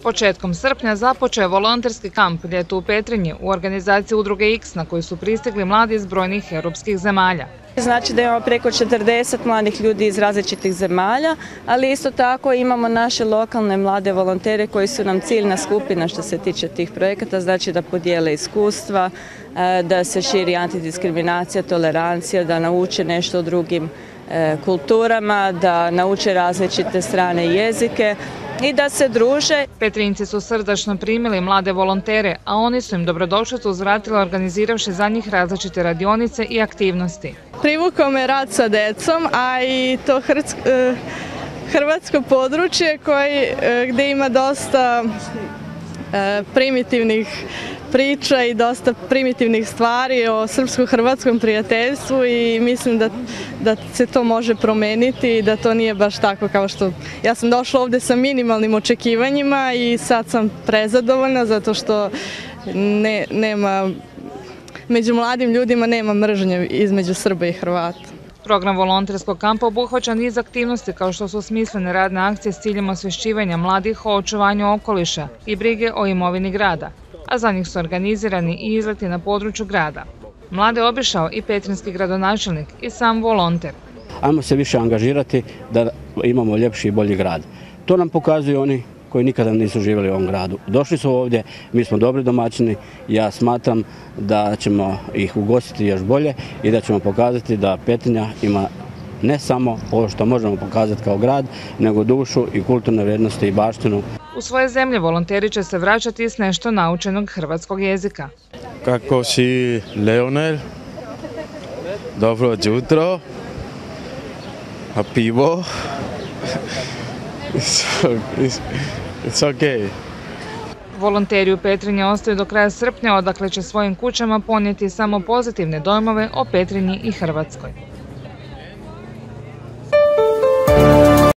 Početkom srpnja započeo je volonterski kamp Ljeto u Petrinji u organizaciji Udruge X na koji su pristigli mladi iz brojnih europskih zemalja. Znači da imamo preko 40 mladih ljudi iz različitih zemalja, ali isto tako imamo naše lokalne mlade volontere koji su nam ciljna skupina što se tiče tih projekata, znači da podijele iskustva, da se širi antidiskriminacija, tolerancija, da nauče nešto o drugim kulturama, da nauče različite strane jezike i da se druže. Petrinjci su srdačno primili mlade volontere, a oni su im dobrodošlicu uzvratili organiziravši za njih različite radionice i aktivnosti. Privukao me rad sa decom, a i to hrvatsko područje gdje ima dosta primitivnih priča i dosta primitivnih stvari o srpsko-hrvatskom prijateljstvu i mislim da se to može promeniti i da to nije baš tako kao što... Ja sam došla ovdje sa minimalnim očekivanjima i sad sam prezadovoljna zato što među mladim ljudima nema mržnje između Srba i Hrvata. Program volonterskog kampa obuhvaća niz aktivnosti kao što su smislene radne akcije s ciljem osvješćivanja mladih o očuvanju okoliša i brige o imovini grada, a za njih su organizirani i izleti na području grada. Mlade obišao i petrinjski gradonačelnik i sam volonter. Ajmo se više angažirati da imamo ljepši i bolji grad. To nam pokazuju oni koji nikada nisu živjeli u ovom gradu. Došli su ovdje, mi smo dobri domaćini, ja smatram da ćemo ih ugostiti još bolje i da ćemo pokazati da Petrinja ima ne samo ovo što možemo pokazati kao grad, nego dušu i kulturne vrijednosti i baštinu. U svoje zemlje volonteri će se vraćati s nešto naučenog hrvatskog jezika. Kako si, Leonel? Dobro jutro. A pivo? It's okay. Volonteri u Petrinji ostaju do kraja srpnja, odakle će svojim kućama ponijeti samo pozitivne dojmove o Petrinji i Hrvatskoj.